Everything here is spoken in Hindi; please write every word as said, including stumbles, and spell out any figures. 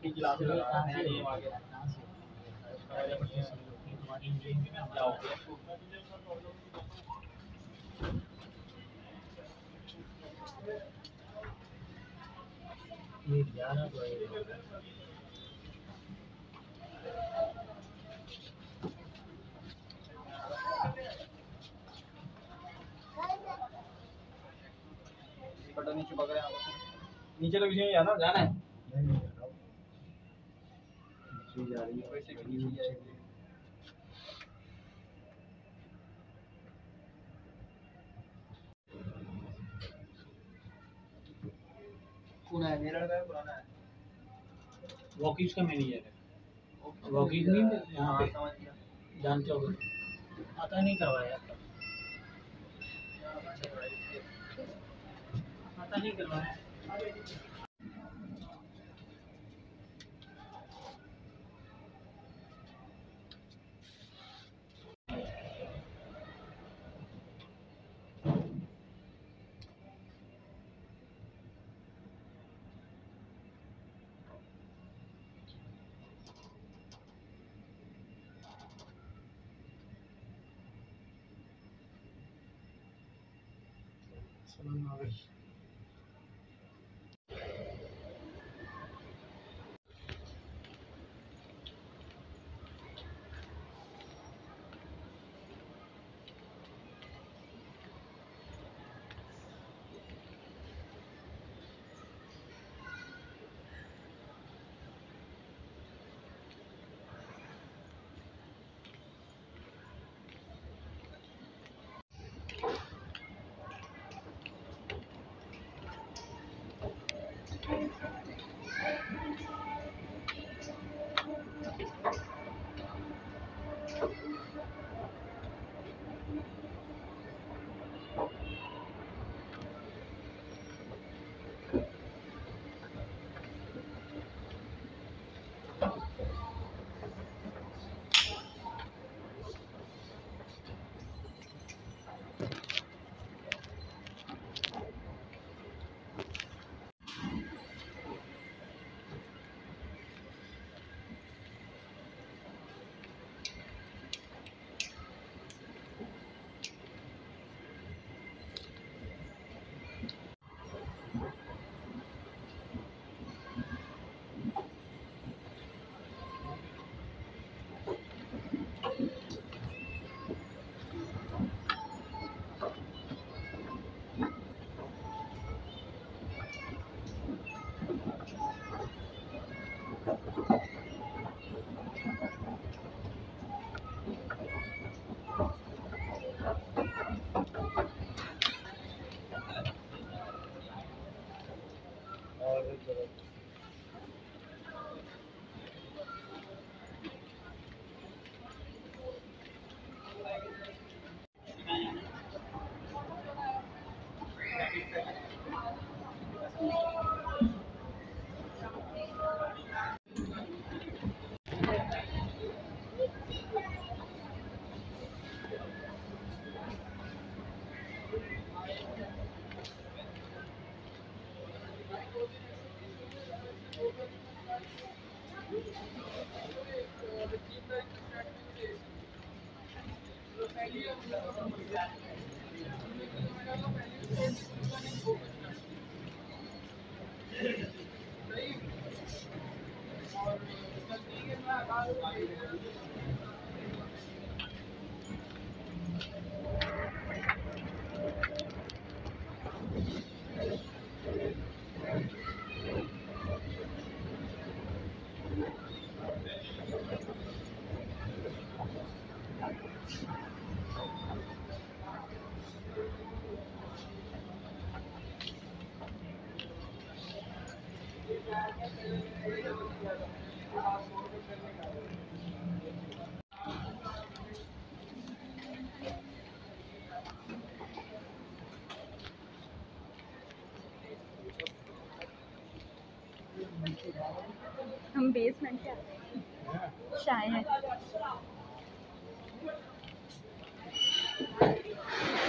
की क्लास लगा है ये आगे तुम्हारी इंग्लिश में क्या हो गया ये ग्यारह बटन नीचे पकड़े नीचे तो किसी नहीं जाना जाना है नहीं नहीं जा रही है वैसे भी नीचे जाएगी कौन है मेरा लड़का है पुराना है वॉकीज का मैनेजर है वॉकीज नहीं यहाँ पे जानते हो पता नहीं करवाया पता नहीं करवाया हम बेसमेंट से आते हैं शायद।